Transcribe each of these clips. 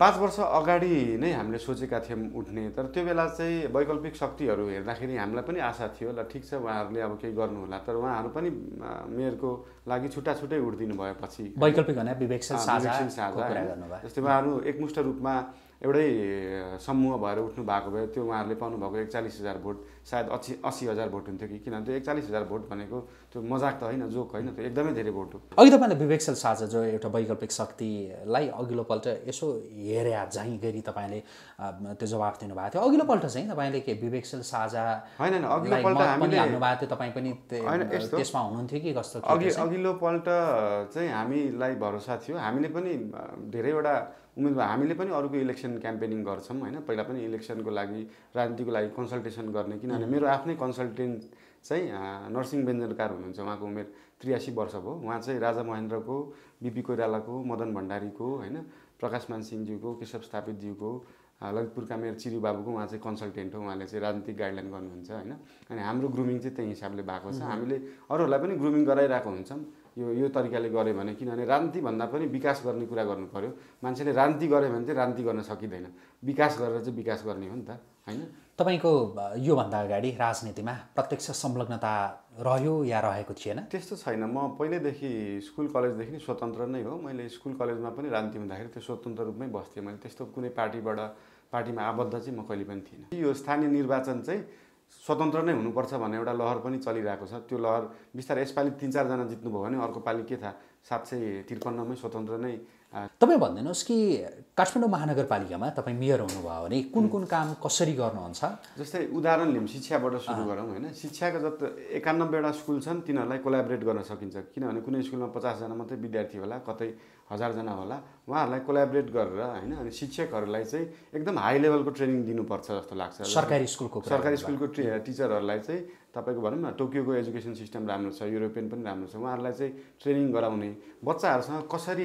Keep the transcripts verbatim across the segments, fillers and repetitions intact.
पाँच वर्ष अगाडि नै हामीले सोचेका थियौँ उठ्ने, तर त्यो बेला चाहिँ वैकल्पिक शक्तिहरू हेर्दाखेरि हामीलाई पनि आशा थियो ल ठिक छ उहाँहरूले अब केही गर्नु होला, तर उहाँहरू पनि मेयरको लागि छुट्टा छुट्टै उठिदिनु भएपछि वैकल्पिक भने विवेकशील साझा जस्तै उहाँहरू एकमुष्ट रूपमा एउटै समूह भएर उठ्नु भएको भए त्यो उहाँहरूले पाउनु भएको एकचालिस हजार भोट सायद अस्सी अस्सी हजार भोट हुन्थ्यो कि, किनभने त्यो एकचालिस हजार भोट भनेको त्यो मजाक त होइन, जोक होइन, त्यो एकदमै धेरै भोट हो। अघि तपाईँले विवेकशील साझा जो एउटा वैकल्पिक शक्तिलाई अघिल्लोपल्ट यसो हेरे झैँ गरी तपाईँले त्यो जवाफ दिनुभएको थियो। अघिल्लोपल्ट चाहिँ तपाईँले के विवेकशील साझा होइन होइन अघिल्लोपल्ट हामीले हाल्नुभएको थियो, तपाईँ पनि त्यसमा हुनुहुन्थ्यो कि कस्तो? अघि अघिल्लोपल्ट चाहिँ हामीलाई भरोसा थियो, हामीले पनि धेरैवटा उम्मेदवार हामीले पनि अरूको इलेक्सन क्याम्पेनिङ गर्छौँ होइन। पहिला पनि इलेक्सनको लागि राजनीतिको लागि कन्सल्टेसन गर्ने, किनभने मेरो आफ्नै कन्सल्टेन्ट चाहिँ नरसिंह बेन्जनकार हुनुहुन्छ, उहाँको उमेर त्रियासी वर्ष भयो। उहाँ चाहिँ राजा महेन्द्रको, बिपी कोइरालाको, मदन भण्डारीको होइन, प्रकाश मानसिंहज्यूको, केशव स्थापितज्यूको, ललितपुरका मेयर चिरू बाबुको उहाँ चाहिँ कन्सल्टेन्ट हो। उहाँले चाहिँ राजनीतिक गाइडलाइन गर्नुहुन्छ होइन। अनि हाम्रो ग्रुमिङ चाहिँ त्यही हिसाबले भएको छ। हामीले अरूहरूलाई पनि ग्रुमिङ गराइरहेको हुन्छौँ यो यो तरिकाले गऱ्यो भने, किनभने राजनीति भन्दा पनि विकास गर्ने कुरा गर्नु पर्यो। मान्छेले राजनीति गर्यो भने चाहिँ राजनीति गर्न सकिँदैन, विकास गरेर चाहिँ विकास गर्ने हो नि त होइन। तपाईँको योभन्दा अगाडि राजनीतिमा प्रत्यक्ष संलग्नता रह्यो या रहेको थिएन? त्यस्तो छैन। म पहिल्यैदेखि स्कुल कलेजदेखि नै स्वतन्त्र नै हो। मैले स्कुल कलेजमा पनि राजनीति हुँदाखेरि त्यो स्वतन्त्र रूपमै बस्थेँ। मैले त्यस्तो कुनै पार्टीबाट पार्टीमा आबद्ध चाहिँ म कहिले पनि थिइनँ। यो स्थानीय निर्वाचन चाहिँ स्वतन्त्र नै हुनुपर्छ भन्ने एउटा लहर पनि चलिरहेको छ। त्यो लहर बिस्तारै यसपालि तिन चारजना जित्नुभयो भने अर्को पालि के थाहा सात सय त्रिपन्नमै स्वतन्त्र नै। तपाईँ भनिदिनुहोस् कि काठमाडौँ महानगरपालिकामा तपाईँ मेयर हुनुभयो भने कुन कुन काम कसरी गर्नुहुन्छ? जस्तै उदाहरण लिउँ, शिक्षाबाट सुरु गरौँ होइन। शिक्षाका जति एकानब्बेवटा स्कुल छन् तिनीहरूलाई कोलाबरेट गर्न सकिन्छ, किनभने कुनै स्कुलमा पचासजना मात्रै विद्यार्थी होला, कतै हजारजना होला। उहाँहरूलाई कोलाबरेट गरेर होइन, अनि शिक्षकहरूलाई चाहिँ एकदम हाई लेभलको ट्रेनिङ दिनुपर्छ जस्तो लाग्छ। सरकारी स्कुलको सरकारी स्कुलको टिचरहरूलाई चाहिँ तपाईँको भनौँ न टोकियोको एजुकेसन सिस्टम राम्रो छ, युरोपियन पनि राम्रो छ, उहाँहरूलाई चाहिँ ट्रेनिङ गराउने, बच्चाहरूसँग कसरी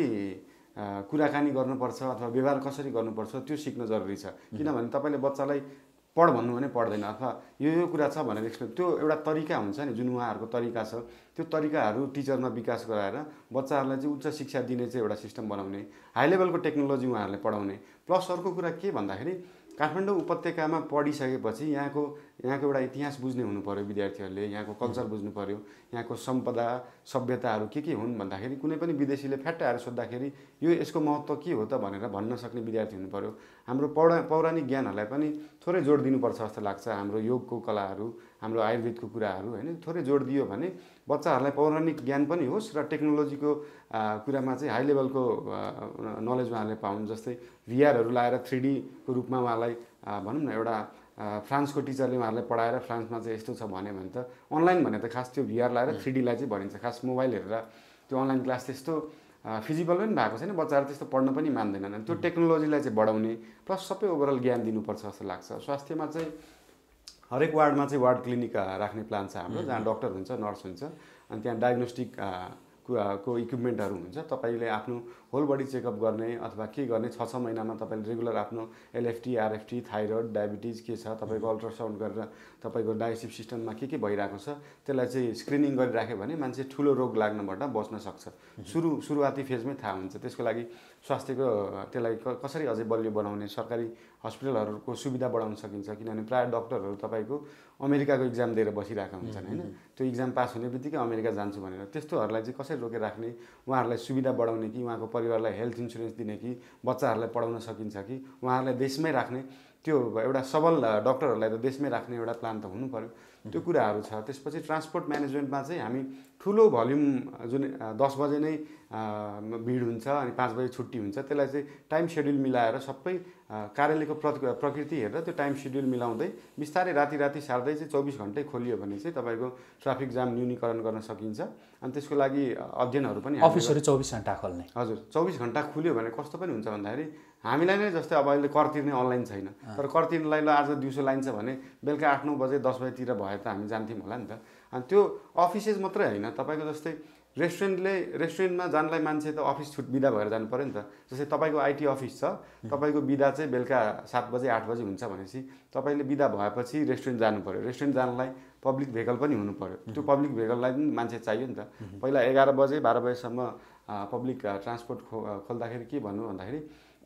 कुराकानी गर्नुपर्छ अथवा व्यवहार कसरी गर्नुपर्छ त्यो सिक्न जरुरी छ। किनभने तपाईँले बच्चालाई पढ भन्नु भने पढ्दैन, अथवा यो यो कुरा छ भनेर एक्सप्लेन, त्यो एउटा तरिका हुन्छ नि जुन उहाँहरूको तरिका छ, त्यो तरिकाहरू टिचरमा विकास गराएर बच्चाहरूलाई चाहिँ उच्च शिक्षा दिने चाहिँ एउटा सिस्टम बनाउने, हाई लेभलको टेक्नोलोजी उहाँहरूले पढाउने। प्लस अर्को कुरा के भन्दाखेरि काठमाडौँ उपत्यकामा पढिसकेपछि यहाँको यहाँको एउटा इतिहास बुझ्ने हुनु पर्यो विद्यार्थीहरूले, यहाँको कल्चर बुझ्नु पर्यो, यहाँको सम्पदा सभ्यताहरू के के हुन् भन्दाखेरि कुनै पनि विदेशीले फ्याट्ट आएर सोद्धाखेरि यो यसको महत्त्व के हो त भनेर भन्न सक्ने विद्यार्थी हुनु पर्यो। हाम्रो पौरा पौराणिक ज्ञानहरूलाई पनि थोरै जोड दिनुपर्छ जस्तो लाग्छ। हाम्रो योगको कलाहरू, हाम्रो आयुर्वेदको कुराहरू होइन थोरै जोड दियो भने बच्चाहरूलाई पौराणिक ज्ञान पनि होस् र टेक्नोलोजीको कुरामा चाहिँ हाई लेभलको नलेज उहाँहरूले पाउन्। जस्तै भिआरहरू लाएर थ्री डीको रूपमा उहाँलाई भनौँ न एउटा फ्रान्सको टिचरले उहाँहरूलाई पढाएर फ्रान्समा चाहिँ यस्तो छ भन्यो भने त अनलाइन भने त खास त्यो भिआर लाएर थ्री डीलाई चाहिँ भनिन्छ। खास मोबाइल हेरेर त्यो अनलाइन क्लास त्यस्तो फिजिबल पनि भएको छैन, बच्चाहरू त्यस्तो पढ्न पनि मान्दैनन्। त्यो टेक्नोलोजीलाई चाहिँ बढाउने प्लस सबै ओभरअल ज्ञान दिनुपर्छ जस्तो लाग्छ। स्वास्थ्यमा चाहिँ हरेक वार्डमा चाहिँ वार्ड क्लिनिक राख्ने प्लान छ हाम्रो, जहाँ डक्टर हुन्छ, नर्स हुन्छ, अनि त्यहाँ डायग्नोस्टिक को इक्विपमेन्टहरू हुन्छ। तपाईँले आफ्नो होल बडी चेकअप गर्ने अथवा के गर्ने छ छ महिनामा तपाईँले रेगुलर आफ्नो एलएफटी, आरएफटी, थाइरोइड, डायबिटिज के छ तपाईँको अल्ट्रासाउन्ड गरेर तपाईँको डाइजेस्टिभ सिस्टममा के के भइरहेको छ त्यसलाई चाहिँ स्क्रिनिङ गरिराख्यो भने मान्छे ठुलो रोग लाग्नबाट बच्न सक्छ। सुरु सुरुवाती फेजमै थाहा हुन्छ। त्यसको लागि स्वास्थ्यको त्यसलाई कसरी अझै बलियो बनाउने, सरकारी हस्पिटलहरूको सुविधा बढाउन सकिन्छ। किनभने प्रायः डक्टरहरू तपाईँको अमेरिकाको इक्जाम दिएर बसिरहेका हुन्छन् होइन, त्यो इक्जाम पास हुने बित्तिकै अमेरिका जान्छु भनेर। त्यस्तोहरूलाई चाहिँ कसरी रोकेर राख्ने, उहाँहरूलाई सुविधा बढाउने कि उहाँको परिवारलाई हेल्थ इन्सुरेन्स दिने कि बच्चाहरूलाई पढाउन सकिन्छ कि उहाँहरूलाई देशमै राख्ने, त्यो एउटा सबल डक्टरहरूलाई त देशमै राख्ने एउटा प्लान त हुनु पर्यो। त्यो कुराहरू छ। त्यसपछि ट्रान्सपोर्ट म्यानेजमेन्टमा चाहिँ हामी ठुलो भल्युम जुन दस बजे नै भिड हुन्छ अनि पाँच बजे छुट्टी हुन्छ, त्यसलाई चाहिँ टाइम सेड्युल मिलाएर सबै कार्यालयको प्रकृति हेरेर त्यो टाइम सेड्युल मिलाउँदै बिस्तारै राति राति सार्दै चाहिँ चौबिस घन्टै खोलियो भने चाहिँ तपाईँको ट्राफिक जाम न्यूनीकरण गर्न सकिन्छ। अनि त्यसको लागि अध्ययनहरू पनि अफिसहरू चौबिस घन्टा खोल्ने। हजुर, चौबिस घन्टा खुल्यो भने कस्तो पनि हुन्छ भन्दाखेरि हामीलाई नै जस्तै अब अहिले कर तिर्ने अनलाइन छैन, तर कर तिर्नलाई ल आज दिउँसो लाइन छ भने बेलुका आठ नौ बजे दस बजेतिर भए त हामी जान्थ्यौँ होला नि त। अनि त्यो अफिसेस मात्रै होइन, तपाईँको जस्तै रेस्टुरेन्टले रेस्टुरेन्टमा जानलाई मान्छे त अफिस छुट बिदा भएर जानु पऱ्यो नि त। जस्तै तपाईँको आइटी अफिस छ, तपाईँको बिदा चाहिँ बेलुका सात बजे आठ बजे हुन्छ भनेपछि तपाईँले बिदा भएपछि रेस्टुरेन्ट जानु पऱ्यो। रेस्टुरेन्ट जानलाई पब्लिक भेहिकल पनि हुनु पऱ्यो। त्यो पब्लिक भेहिकललाई पनि मान्छे चाहियो नि त। पहिला एघार बजे बाह्र बजेसम्म पब्लिक ट्रान्सपोर्ट खो खोल्दाखेरि के भन्नु भन्दाखेरि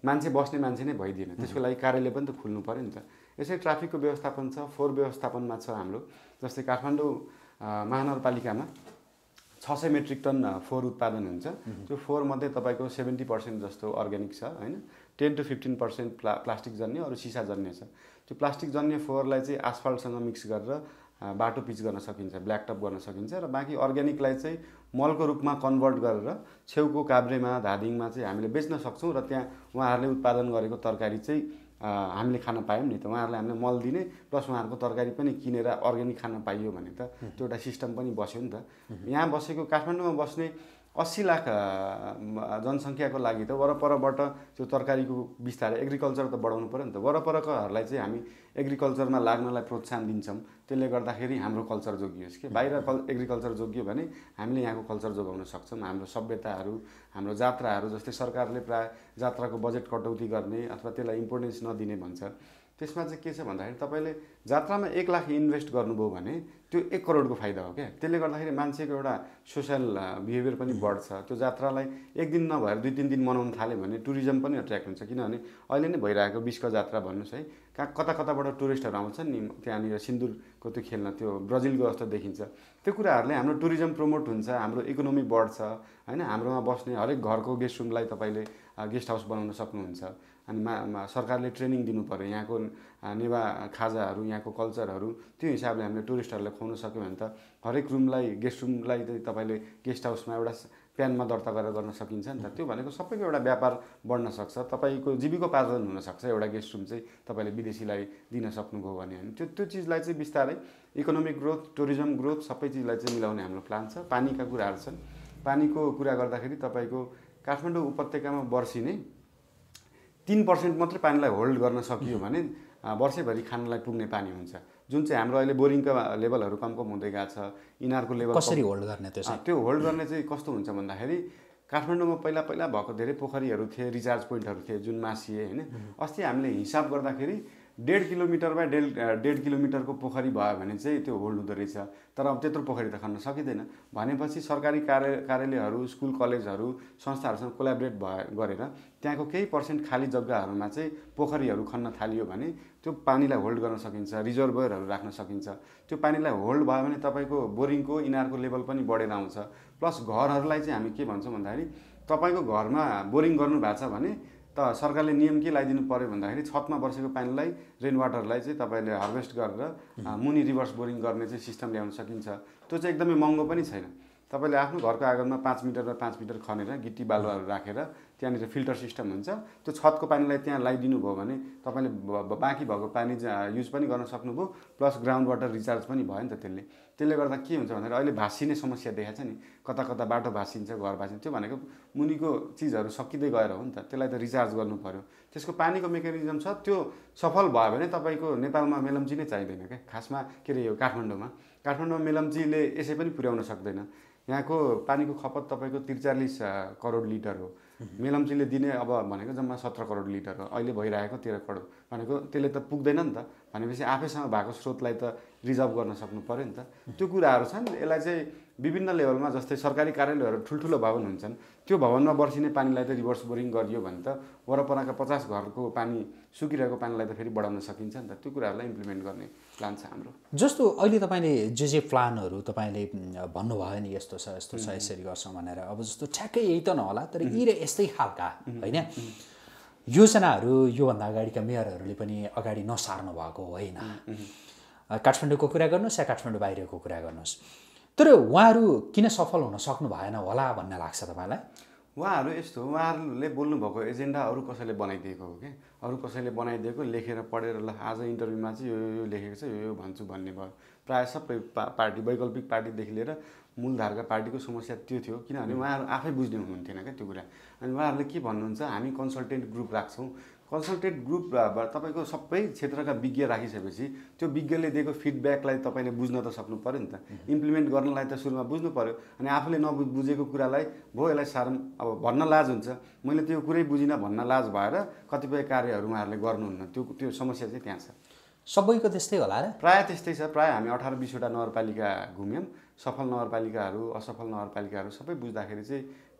मान्छे बस्ने मान्छे नै भइदिएन। त्यसको लागि कार्यालय पनि त खुल्नु पऱ्यो नि त। यसै ट्राफिकको व्यवस्थापन छ, फोहोर व्यवस्थापनमा छ हाम्रो। जस्तै काठमाडौँ महानगरपालिकामा छ सय मेट्रिक टन फोहोर उत्पादन हुन्छ। त्यो फोहोरमध्ये तपाईँको सेभेन्टी पर्सेन्ट जस्तो अर्ग्यानिक छ होइन, टेन टु फिफ्टिन पर्सेन्ट प्ला प्लास्टिक जन्य अरू सिसा जन्य छ। त्यो प्लास्टिक जन्य फोहोरलाई चाहिँ आसफल्टसँग मिक्स गरेर बाटो पिच गर्न सकिन्छ, ब्ल्याक टप गर्न सकिन्छ र बाँकी अर्ग्यानिकलाई चाहिँ मलको रूपमा कन्भर्ट गरेर छेउको काभ्रेमा धादिङमा चाहिँ हामीले बेच्न सक्छौँ र त्यहाँ उहाँहरूले उत्पादन गरेको तरकारी चाहिँ हामीले खान पायौँ नि त। उहाँहरूलाई हामीले मल दिने प्लस उहाँहरूको तरकारी पनि किनेर अर्ग्यानिक खान पाइयो भने त त्यो एउटा सिस्टम पनि बस्यो नि त। यहाँ बसेको काठमाडौँमा बस्ने अस्सी लाख जनसङ्ख्याको लागि त वरपरबाट त्यो तरकारीको विस्तार एग्रिकल्चर त बढाउनु पऱ्यो नि त। वरपरकोहरूलाई चाहिँ हामी एग्रिकल्चरमा लाग्नलाई प्रोत्साहन दिन्छौँ, त्यसले गर्दाखेरि हाम्रो कल्चर जोगियोस् कि। बाहिर कल एग्रिकल्चर जोगियो भने हामीले यहाँको कल्चर जोगाउन सक्छौँ। हाम्रो सभ्यताहरू, हाम्रो जात्राहरू, जस्तै सरकारले प्राय जात्राको बजेट कटौती गर्ने अथवा त्यसलाई इम्पोर्टेन्स नदिने भन्छ। त्यसमा चाहिँ के छ भन्दाखेरि तपाईँले जात्रामा एक लाख इन्भेस्ट गर्नुभयो भने त्यो एक करोडको फाइदा हो क्या। त्यसले गर्दाखेरि मान्छेको एउटा सोसल बिहेभियर पनि बढ्छ। त्यो जात्रालाई एक दिन नभएर दुई तिन दिन मनाउन थाल्यो भने टुरिज्म पनि एट्र्याक्ट हुन्छ। किनभने अहिले नै भइरहेको बिचको जात्रा भन्नुहोस् है, कहाँ कता कताबाट टुरिस्टहरू आउँछन् नि त्यहाँनिर सिन्दुरको त्यो खेल्न, त्यो ब्राजिलको जस्तो देखिन्छ। त्यो कुराहरूले हाम्रो टुरिज्म प्रमोट हुन्छ, हाम्रो इकोनोमी बढ्छ होइन। हाम्रोमा बस्ने हरेक घरको गेस्ट रुमलाई तपाईँले गेस्ट हाउस बनाउन सक्नुहुन्छ। अनि मा सरकारले ट्रेनिङ दिनु पऱ्यो, यहाँको नेवा खाजाहरू, यहाँको कल्चरहरू त्यो हिसाबले हामीले टुरिस्टहरूलाई खुवाउन सक्यो भने त हरेक रुमलाई गेस्ट रुमलाई चाहिँ तपाईँले गेस्ट हाउसमा एउटा प्यानमा दर्ता गरेर गर्न सकिन्छ नि त। त्यो भनेको सबैको एउटा व्यापार बढ्न सक्छ, तपाईँको जीविकोपार्जन हुनसक्छ। एउटा गेस्ट रुम चाहिँ तपाईँले विदेशीलाई दिन सक्नुभयो भने होइन, त्यो त्यो चिजलाई चाहिँ बिस्तारै इकोनोमिक ग्रोथ, टुरिज्म ग्रोथ सबै चिजलाई चाहिँ मिलाउने हाम्रो प्लान छ। पानीका कुराहरू छन्। पानीको कुरा गर्दाखेरि तपाईँको काठमाडौँ उपत्यकामा वर्षिने तीन पर्सेन्ट मात्रै पानीलाई होल्ड गर्न सकियो भने वर्षैभरि खानलाई पुग्ने पानी हुन्छ। जुन चाहिँ हाम्रो अहिले बोरिङका लेभलहरू कम कम हुँदै गएको छ, इनारको लेभल कसरी होल्ड गर्ने त्यो त्यो होल्ड गर्ने चाहिँ कस्तो हुन्छ भन्दाखेरि काठमाडौँमा पहिला पहिला भएको धेरै पोखरीहरू थिए, रिचार्ज पोइन्टहरू थिए जुन मासिए होइन। अस्ति हामीले हिसाब गर्दाखेरि डेढ किलोमिटरमा डेढ डेढ किलोमिटरको पोखरी भयो भने चाहिँ त्यो होल्ड हुँदो रहेछ। तर अब त्यत्रो पोखरी त खन्न सकिँदैन भनेपछि सरकारी कार्य कार्यालयहरू, स्कुल कलेजहरू, संस्थाहरूसँग कोलाबरेट भए गरेर त्यहाँको केही पर्सेन्ट खाली जग्गाहरूमा चाहिँ पोखरीहरू खन्न थालियो भने त्यो पानीलाई होल्ड गर्न सकिन्छ, रिजर्भरहरू राख्न सकिन्छ। त्यो पानीलाई होल्ड भयो भने तपाईँको बोरिङको इनारको लेभल पनि बढेर आउँछ। प्लस घरहरूलाई चाहिँ हामी के भन्छौँ भन्दाखेरि तपाईँको घरमा बोरिङ गर्नु भएको छ भने त सरकारले नियम के लगाइदिनु पऱ्यो भन्दाखेरि छतमा बसेको पानीलाई रेन वाटरलाई चाहिँ तपाईँले हार्भेस्ट गरेर मुनि रिभर्स बोरिङ गर्ने चाहिँ सिस्टम ल्याउन सकिन्छ। त्यो चाहिँ एकदमै महँगो पनि छैन। तपाईँले आफ्नो घरको आँगनमा पाँच मिटर र पाँच मिटर खनेर गिटी बालुवाहरू राखेर त्यहाँनिर फिल्टर सिस्टम हुन्छ। त्यो छतको पानीलाई त्यहाँ लगाइदिनु भयो भने तपाईँले बाँकी भएको पानी युज पनि गर्न सक्नुभयो, प्लस ग्राउन्ड वाटर रिचार्ज पनि भयो नि त त्यसले। त्यसले गर्दा के हुन्छ भन्दाखेरि अहिले भाँसिने समस्या देखाएको छ नि, कता कता बाटो भाँसिन्छ, घर भाँसिन्छ। त्यो भनेको मुनिको चिजहरू सकिँदै गएर हो नि त, त्यसलाई त रिचार्ज गर्नु पऱ्यो। त्यसको पानीको मेकानिजम छ, त्यो सफल भयो भने तपाईँको नेपालमा मेलम्ची नै चाहिँदैन क्या खासमा। के अरे यो काठमाडौँमा काठमाडौँमा मेलम्चीले यसै पनि पुर्याउन सक्दैन। यहाँको पानीको खपत तपाईँको त्रिचालिस करोड लिटर हो, मेलम्चीले दिने अब भनेको जम्मा सत्र करोड लिटर हो। अहिले भइरहेको तेह्र करोड भनेको त्यसले त पुग्दैन नि त। भनेपछि आफैसँग भएको स्रोतलाई त रिजर्भ गर्न सक्नु पऱ्यो नि त। त्यो कुराहरू छन्। यसलाई चाहिँ विभिन्न लेभलमा, जस्तै सरकारी कार्यालयहरू ठुल्ठुलो भवन हुन्छन्, त्यो भवनमा बर्सिने पानीलाई त रिभर्स बोरिङ गरियो भने त वरपरका पचास घरको पानी सुकिरहेको पानीलाई त फेरि बढाउन सकिन्छ नि त। त्यो कुराहरूलाई इम्प्लिमेन्ट गर्ने प्लान छ हाम्रो। जस्तो अहिले तपाईँले जे जे प्लानहरू तपाईँले भन्नुभयो नि यस्तो छ यस्तो छ यसरी गर्छौँ भनेर, अब जस्तो ठ्याक्कै यही त नहोला तर यी र यस्तै खालका होइन योजनाहरू योभन्दा अगाडिका मेयरहरूले पनि अगाडि नसार्नु भएको होइन। काठमाडौँको कुरा गर्नुहोस् या काठमाडौँ बाहिरको कुरा गर्नुहोस्, तर उहाँहरू किन सफल हुन सक्नु भएन होला भन्ने लाग्छ तपाईँलाई? उहाँहरू यस्तो हो, उहाँहरूले बोल्नुभएको एजेन्डा अरू कसैले बनाइदिएको हो कि, अरू कसैले बनाइदिएको लेखेर पढेर ल आज इन्टरभ्यूमा चाहिँ यो यो लेखेको छ, यो यो भन्छु भन्ने भयो। प्रायः सबै पा पार्टी वैकल्पिक पार्टीदेखि लिएर मूलधारका पार्टीको समस्या त्यो थियो, किनभने उहाँहरू आफै बुझ्ने हुनुहुन्थेन क्या त्यो कुरा। अनि उहाँहरूले के भन्नुहुन्छ, हामी कन्सल्टेन्ट ग्रुप राख्छौँ। कन्सल्टेन्ट ग्रुप तपाईँको सबै क्षेत्रका विज्ञ राखिसकेपछि त्यो विज्ञले दिएको फिडब्याकलाई तपाईँले बुझ्न त सक्नु पऱ्यो नि त। इम्प्लिमेन्ट गर्नलाई त सुरुमा बुझ्नु पऱ्यो। अनि आफूले नबुझेको कुरालाई भयो यसलाई सारम अब भन्न लाज हुन्छ, मैले त्यो कुरै बुझिनँ भन्न लाज भएर कतिपय कार्यहरू उहाँहरूले गर्नुहुन्न। त्यो त्यो समस्या चाहिँ त्यहाँ छ। सबैको त्यस्तै होला र? प्रायः त्यस्तै छ। प्रायः हामी अठार बिसवटा नगरपालिका घुम्यौँ। सफल नगरपालिकाहरू, असफल नगरपालिकाहरू सबै बुझ्दाखेरि चाहिँ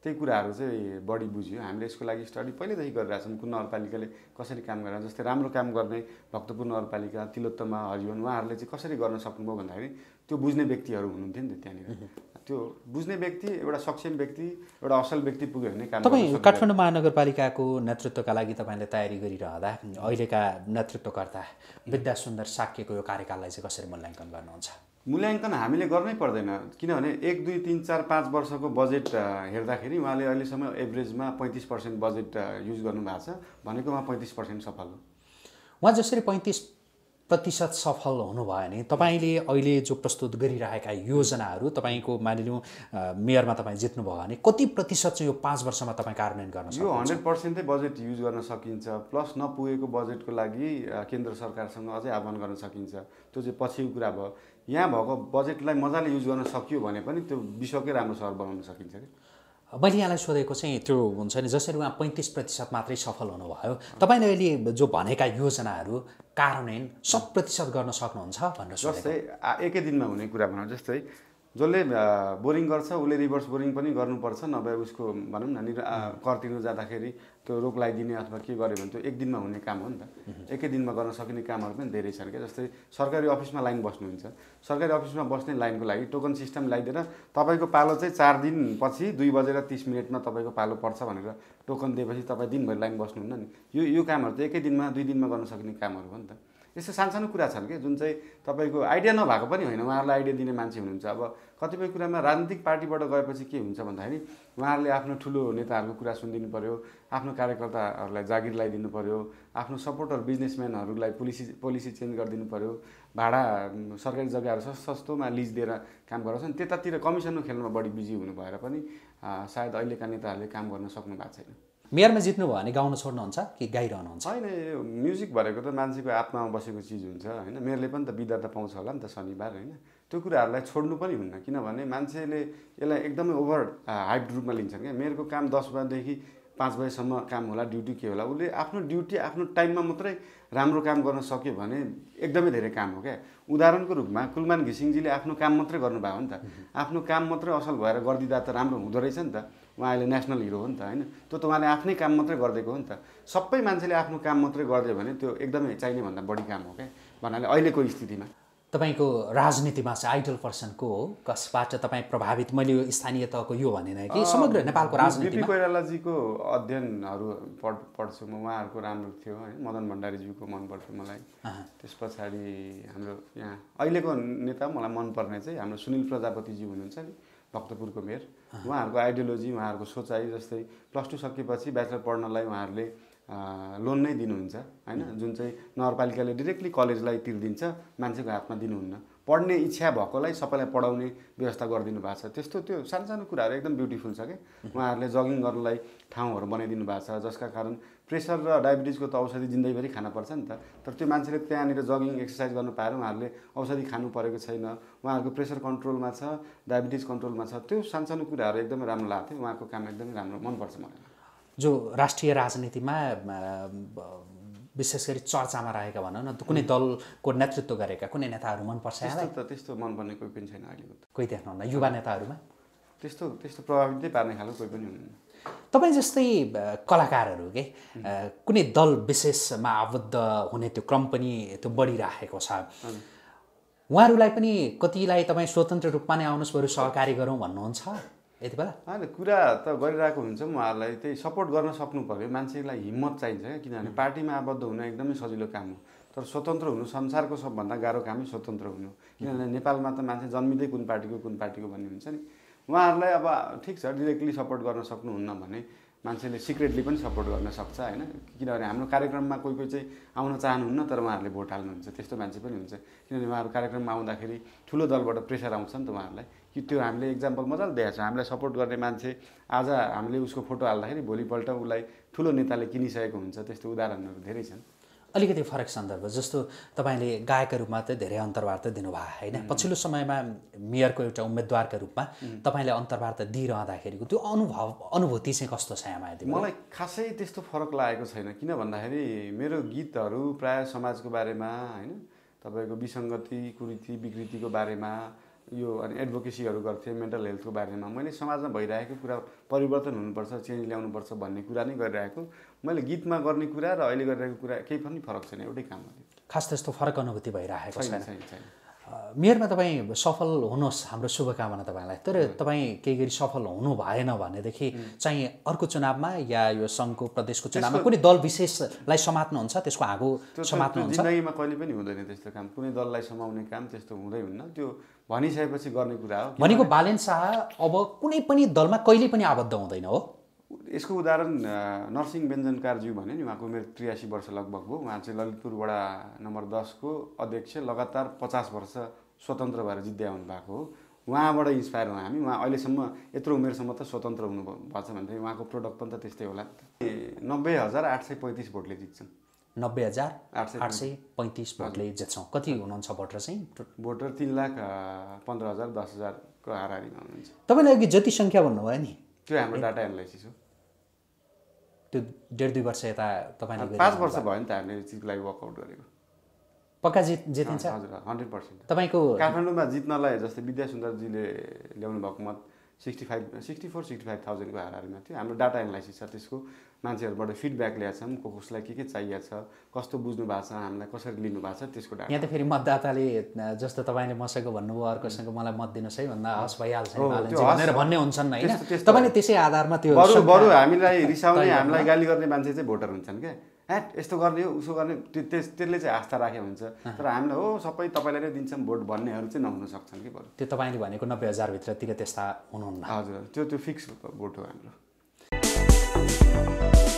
त्यही कुराहरू चाहिँ बढी बुझ्यो। हामीले यसको लागि स्टडी पहिलेदेखि गरिरहेको छौँ, कुन नगरपालिकाले कसरी काम गरेर, जस्तै राम्रो काम गर्ने भक्तपुर नगरपालिका, तिलोत्तमा, हरिवन, उहाँहरूले चाहिँ कसरी गर्न सक्नुभयो भन्दाखेरि त्यो बुझ्ने व्यक्तिहरू हुनुहुन्थ्यो नि त त्यहाँनिर। त्यो बुझ्ने व्यक्ति, एउटा सक्षम व्यक्ति, एउटा असल व्यक्ति पुग्यो भने काम। तपाईँ काठमाडौँ महानगरपालिकाको नेतृत्वका लागि तपाईँले तयारी गरिरहँदा अहिलेका नेतृत्वकर्ता विद्या सुन्दर साक्यको यो कार्यकाललाई चाहिँ कसरी मूल्याङ्कन गर्नुहुन्छ? मूल्याङ्कन हामीले गर्नै पर्दैन, किनभने एक दुई तिन चार पाँच वर्षको बजेट हेर्दाखेरि उहाँले अहिलेसम्म एभरेजमा पैँतिस पर्सेन्ट बजेट युज गर्नुभएको छ भनेको उहाँ पैँतिस पर्सेन्ट सफल हो। उहाँ जसरी पैँतिस प्रतिशत सफल हुनुभयो भने तपाईँले अहिले जो प्रस्तुत गरिरहेका योजनाहरू तपाईँको मानिलिउँ मेयरमा तपाईँ जित्नुभयो भने कति प्रतिशत चाहिँ यो पाँच वर्षमा तपाईँ कार्यान्वयन गर्न सक्नुहुन्छ? यो हन्ड्रेड पर्सेन्टै बजेट युज गर्न सकिन्छ, प्लस नपुगेको बजेटको लागि केन्द्र सरकारसँग अझै आह्वान गर्न सकिन्छ। त्यो चाहिँ पछिको कुरा भयो। यहाँ भएको बजेटलाई मजाले युज गर्न सकियो भने पनि त्यो विश्वकै राम्रो सहर बनाउन सकिन्छ कि। मैले यहाँलाई सोधेको चाहिँ त्यो हुन्छ नि, जसरी उहाँ पैँतिस प्रतिशत मात्रै सफल हुनुभयो, तपाईँले अहिले जो भनेका योजनाहरू कार्यान्वयन शत प्रतिशत गर्न सक्नुहुन्छ भनेर सोधेको। जस्तै एकै दिनमा हुने कुरा भनौँ, जस्तै जसले बोरिङ गर्छ उसले रिभर्स बोरिङ पनि गर्नुपर्छ, नभए उसको भनौँ न नि कर तिर्नु जाँदाखेरि त्यो रोक लगाइदिने अथवा के गर्यो भने त्यो एक दिनमा हुने काम हो नि त। एकै दिनमा गर्न सकिने कामहरू पनि धेरै छन् क्या। जस्तै सरकारी अफिसमा लाइन बस्नुहुन्छ, सरकारी अफिसमा बस्ने लाइनको लागि टोकन सिस्टम लगाइदिएर तपाईँको पालो चाहिँ चार दिनपछि दुई बजेर तिस मिनटमा तपाईँको पालो पर्छ भनेर टोकन दिएपछि तपाईँ दिनभरि लाइन बस्नुहुन्न नि। यो यो कामहरू चाहिँ एकै दिनमा दुई दिनमा गर्न सकिने कामहरू हो नि त। यस्तो सानसानो कुरा छन् कि जुन चाहिँ तपाईँको आइडिया नभएको पनि होइन, उहाँहरूलाई आइडिया दिने मान्छे हुनुहुन्छ। अब कतिपय कुरामा राजनीतिक पार्टीबाट गएपछि के हुन्छ भन्दाखेरि उहाँहरूले आफ्नो ठुलो नेताहरूको कुरा सुनिदिनु पऱ्यो, आफ्नो कार्यकर्ताहरूलाई जागिर लगाइदिनु पऱ्यो, आफ्नो सपोर्टर बिजनेसम्यानहरूलाई पोलिसी पोलिसी चेन्ज गरिदिनु पऱ्यो, भाडा सरकारी जग्गाहरू सस्तो सस्तोमा लिज दिएर काम गराउँछन्। त्यतातिर कमिसनको खेलमा बढी बिजी हुनु भएर पनि सायद अहिलेका नेताहरूले काम गर्न सक्नु भएको छैन। मेयरमा जित्नुभयो भने गाउन छोड्नुहुन्छ कि गाइरहनुहुन्छ? होइन, यो म्युजिक भनेको त मान्छेको आत्मामा बसेको चिज हुन्छ होइन। मेयरले पनि त बिदा त पाउँछ होला नि त शनिबार होइन। त्यो कुराहरूलाई छोड्नु पनि हुन्न, किनभने मान्छेले यसलाई एकदमै ओभर हाइप रूपमा लिन्छन् क्या। मेयरको काम दस बजेदेखि पाँच बजेसम्म काम होला, ड्युटी के होला, उसले आफ्नो ड्युटी आफ्नो टाइममा मात्रै राम्रो काम गर्न सक्यो भने एकदमै धेरै काम हो क्या। उदाहरणको रूपमा कुलमान घिसिङजीले आफ्नो काम मात्रै गर्नुभयो नि त। आफ्नो काम मात्रै असल भएर गरिदिँदा त राम्रो हुँदो रहेछ नि त। उहाँ अहिले नेसनल हिरो हो नि त होइन। त्यो त उहाँले आफ्नै काम मात्रै गरिदिएको हो नि त। सबै मान्छेले आफ्नो काम मात्रै गरिदियो भने त्यो एकदमै चाहिने भन्दा बढी काम हो क्या भन्नाले अहिलेको स्थितिमा। तपाईँको राजनीतिमा चाहिँ आइडल पर्सन को हो, कसबाट तपाईँ प्रभावित? मैले यो स्थानीय तहको यो भनेन कि समग्र नेपालको राजनीतिमा। बिपी कोइरालाजीको अध्ययनहरू पढ पढ्छु म। उहाँहरूको राम्रो थियो होइन। मदन भण्डारीज्यूको मनपर्थ्यो मलाई। त्यस पछाडि हाम्रो यहाँ अहिलेको नेता मलाई मनपर्ने चाहिँ हाम्रो सुनिल प्रजापतिज्यू हुनुहुन्छ नि, भक्तपुरको मेयर। उहाँहरूको आइडियोलोजी, उहाँहरूको सोचाइ, जस्तै प्लस टू सकेपछि ब्याचलर पढ्नलाई उहाँहरूले लोन नै दिनुहुन्छ होइन, जुन चाहिँ नगरपालिकाले डिरेक्टली कलेजलाई तिर्दिन्छ, मान्छेको हातमा दिनुहुन्न। पढ्ने इच्छा भएकोलाई सबैलाई पढाउने व्यवस्था गरिदिनु भएको छ। त्यस्तो त्यो सानो सानो कुराहरू एकदम ब्युटिफुल छ क्या। उहाँहरूले जगिङ गर्नलाई ठाउँहरू बनाइदिनु भएको छ, जसका कारण प्रेसर र डायबिटिजको त औषधि जिन्दगीभरि खानुपर्छ नि त। तर त्यो मान्छेले त्यहाँनिर जगिङ एक्सर्साइज गर्नु पाएर उहाँहरूले औषधि खानु परेको छैन। उहाँहरूको प्रेसर कन्ट्रोलमा छ, डायबिटिज कन्ट्रोलमा छ। त्यो सानसानो कुराहरू एकदमै राम्रो लाग्थ्यो। उहाँको काम एकदमै राम्रो मनपर्छ मलाई। जो राष्ट्रिय राजनीतिमा विशेष गरी चर्चामा रहेका भनौँ न, कुनै दलको नेतृत्व गरेका कुनै नेताहरू मनपर्छ यहाँलाई? त त्यस्तो मनपर्ने कोही पनि छैन अहिलेको त। कोही देख्नुहुन्न युवा नेताहरूमा? त्यस्तो त्यस्तो प्रभावितै पार्ने खालको कोही पनि हुनुहुन्न। तपाईँ जस्तै कलाकारहरू के कुनै दल विशेषमा आबद्ध हुने त्यो क्रम पनि त्यो बढिरहेको छ। उहाँहरूलाई पनि कतिलाई तपाईँ स्वतन्त्र रूपमा नै आउनुहोस् बरु सहकारी गरौँ भन्नुहुन्छ यति बेला? होइन, कुरा त गरिरहेको हुन्छ। उहाँहरूलाई त्यही सपोर्ट गर्न सक्नु पऱ्यो। मान्छेलाई हिम्मत चाहिन्छ क्या, किनभने पार्टीमा आबद्ध हुन एकदमै सजिलो काम हो, तर स्वतन्त्र हुनु संसारको सबभन्दा गाह्रो कामै स्वतन्त्र हुनु। किनभने नेपालमा त मान्छे जन्मिँदै कुन पार्टीको कुन पार्टीको भन्ने हुन्छ नि। उहाँहरूलाई अब ठिक छ, डिरेक्टली सपोर्ट गर्न सक्नुहुन्न भने मान्छेले सिक्रेटली पनि सपोर्ट गर्न सक्छ होइन। किनभने हाम्रो कार्यक्रममा कोही कोही चाहिँ आउन चाहनुहुन्न तर उहाँहरूले भोट हाल्नुहुन्छ, त्यस्तो मान्छे पनि हुन्छ। किनभने उहाँहरू कार्यक्रममा आउँदाखेरि ठुलो दलबाट प्रेसर आउँछ नि त उहाँहरूलाई, कि त्यो हामीले इक्जाम्पल मजाले देखाएको छ। हामीलाई सपोर्ट गर्ने मान्छे आज हामीले उसको फोटो हाल्दाखेरि भोलिपल्ट उसलाई ठुलो नेताले किनिसकेको हुन्छ। त्यस्तो उदाहरणहरू धेरै छन्। अलिकति फरक सन्दर्भ, जस्तो तपाईँले गायकका रूपमा त धेरै अन्तर्वार्ता दिनुभयो होइन। पछिल्लो समयमा मेयरको एउटा उम्मेदवारका रूपमा तपाईँले अन्तर्वार्ता दिइरहँदाखेरिको त्यो अनुभव अनुभूति चाहिँ कस्तो छ यहाँमा? मलाई खासै त्यस्तो फरक लागेको छैन, किन भन्दाखेरि मेरो गीतहरू प्रायः समाजको बारेमा होइन, तपाईँको विसङ्गति कुरीति विकृतिको बारेमा, यो अनि एडभोकेसीहरू गर्थेँ मेन्टल हेल्थको बारेमा। मैले समाजमा भइरहेको कुरा परिवर्तन हुनुपर्छ, चेन्ज ल्याउनुपर्छ भन्ने कुरा नै गरिरहेको। मैले गीतमा गर्ने कुरा र अहिले गरिरहेको कुरा केही पनि फरक छैन, एउटै काम हो। खास त्यस्तो फरक अनुभूति भइरहेको छैन। छैन छैन। मेयरमा तपाईँ सफल हुनुहोस्, हाम्रो शुभकामना तपाईँलाई। तर तपाईँ केही गरी सफल हुनु भएन भनेदेखि चाहिँ अर्को चुनावमा या यो सङ्घको प्रदेशको चुनावमा कुनै दल विशेषलाई समात्नुहुन्छ, त्यसको आगो समात्नुहुन्छ? जिन्दगीमा कहिले पनि हुँदैन त्यस्तो काम, कुनै दललाई समाउने काम त्यस्तो हुँदै हुन्न। त्यो भनिसकेपछि गर्ने कुरा हो। भनेको बालेन शाह अब कुनै पनि दलमा कहिले पनि आबद्ध हुँदैन हो? यसको उदाहरण नरसिंह व्यञ्जनकारज्यू भन्यो नि, उहाँको उमेर त्रियासी वर्ष लगभग हो। उहाँ चाहिँ ललितपुर वडा नम्बर दसको अध्यक्ष, लगातार पचास वर्ष स्वतन्त्र भएर जित्दै आउनु भएको हो। उहाँबाट इन्सपायर हौँ हामी। उहाँ अहिलेसम्म यत्रो उमेरसम्म त स्वतन्त्र हुनु भएको छ भने उहाँको प्रोडक्ट पनि त त्यस्तै होला नि त। नब्बे हजार आठ सय पैँतिस भोटले जित्छन्। नब्बे हजार आठ सय पैँतिस भोटले जित्छौँ। कति हुनुहुन्छ भोटर चाहिँ? भोटर तिन लाख पन्ध्र हजार दस हजारको हाराहारीमा हुनुहुन्छ। तपाईँले अघि जति सङ्ख्या भन्नुभयो नि, त्यो हाम्रो डाटा एनालाइसिस हो। त्यो डेढ दुई वर्ष यता तपाईँले पाँच वर्ष भयो नि त हामीले यो चिजलाई वर्कआउट गरेको। पक्का जित जितिन्छ? हजुर हन्ड्रेड पर्सेन्ट। तपाईँको काठमाडौँमा जित्नलाई जस्तै विद्या सुन्दरजीले ल्याउनु भएको मत sixty five sixty four sixty five थाउजन्डको हाराहारीमा थियो। हाम्रो डाटा एनालाइसिस छ, त्यसको मान्छेहरूबाट फिडब्याक ल्याएको छौँ, को कसलाई के के चाहिएको छ, कस्तो बुझ्नु भएको छ, हामीलाई कसरी लिनु भएको छ, त्यसको डाटा। यहाँ त फेरि मतदाताले जस्तो तपाईँले मसँग भन्नुभयो अर्कोसँग मलाई मत दिनुहोस् है भन्दा हस् भइहाल्छ भनेर भन्ने हुन्छन् होइन? तपाईँले त्यसै आधारमा त्यो बरु बरु हामीलाई रिसाउने, हामीलाई गाली गर्ने मान्छे चाहिँ भोटर हुन्छन् क्या। ह्याट यस्तो गर्ने हो उसो गर्ने, त्यस त्यसले चाहिँ आस्था राखेको हुन्छ। तर हामीलाई हो सबै तपाईँलाई नै दिन्छौँ भोट भन्नेहरू चाहिँ नहुन सक्छन् कि बरु। त्यो तपाईँले भनेको नब्बे हजारभित्रतिर त्यस्ता हुनुहुन्न? हजुर, त्यो त्यो फिक्स भोट हो हाम्रो।